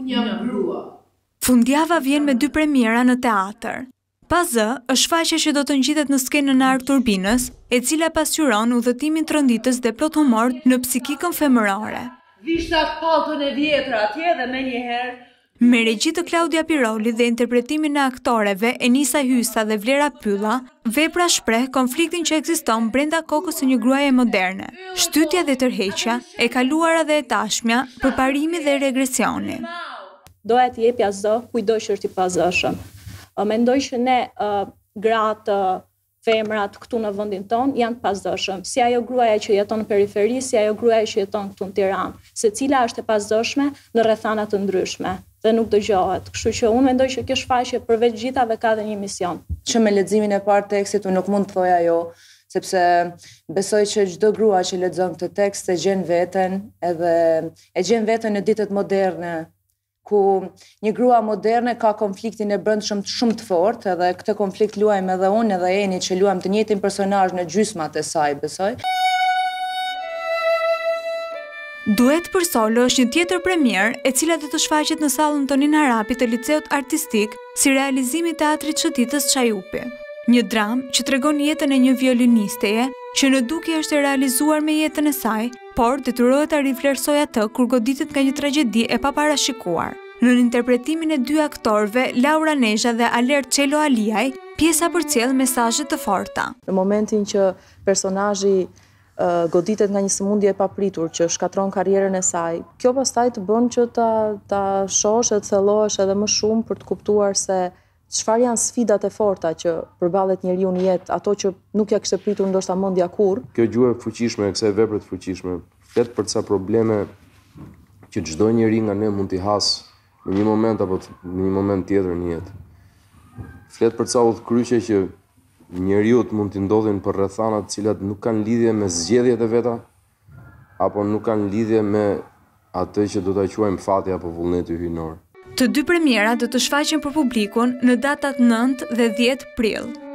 Një grua. Fundjava vjen me 2 premiera në teatr. Pas zë është faqe që do të ngjitet në skenën e Ark Turbinës, e cila pasqyron udhëtimin tronditës dhe plot humor në psikikën femërore. Vishtat pallton e vjetra atje dhe menjëherë Me regji të Claudia Piroli dhe interpretimin e aktoreve Enisa Hysa dhe Vlera Pylla, vepra shpreh konfliktin që ekziston brenda kokës së një gruaje moderne, shtytja dhe tërheqja, e kaluara dhe e tashmja, përparimi dhe regresioni. Doja të jepja zë kujdoj që është i pazëshëm. Mendoj që ne gratë, femrat këtu në vendin ton janë të pazëshëm. Si ajo gruaja që jeton në periferi, si ajo gruaja që jeton këtu në Tiranë. Secila është e pazëshme në rrethana të ndryshme dhe nuk dëgjohet. Kështu që unë mendoj që kjo shfaqje përveç gjithave ka dhe një mision. Që me leximin e parë tekstit unë nuk mund të thoj ajo, sepse besoj që çdo grua që lexon këtë tekst e gjen veten në ditët moderne, ku një grua moderne ka konfliktin e brendshëm shumë të fortë, edhe këtë konflikt luajmë edhe unë edhe Eni që luajmë të njëjtin personazh në gjysmat e saj, besoj. Duet për solo është një tjetër premier e cila do të shfaqet në sallën Tonin Harapi të Liceut Artistik si realizimi i teatrit Çuditës Çajupi. Një dramë që tregon jetën e një violinisteje që në dukje është e realizuar me jetën e saj, por detyrohet ta riflersojë atë kur goditet nga një tragjedi e paparashikuar. Në interpretimin e 2 aktorëve, Laura Nezha dhe Alert Çelo Aliaj, pjesa përcjell mesazhe të forta. Në momentin që personazhi goditet nga një sëmundje e papritur që shkatron karrierën e saj, kjo pastaj të bën që ta shohësh e të thellohesh edhe më shumë për të kuptuar se çfarë janë sfidat e forta që përballet njeriu në jetë, ato që nuk ja kishte pritur ndoshta mendja kurrë. Kjo gjuhë e fuqishme e kësaj vepre të fuqishme flet për ca probleme që çdo njeri nga ne mund t'i hasë në një moment apo në një moment tjetër në jetë. Flet për ca udhkryqe që njeriut mund t'i ndodhin për rrethana të cilat nuk kanë lidhje me zgjedhjet e veta apo nuk kanë lidhje me atë që do ta quajmë fati apo vullneti hyjnor. Të 2 premierat do të shfaqen për publikun në datat 9 dhe 10 prill.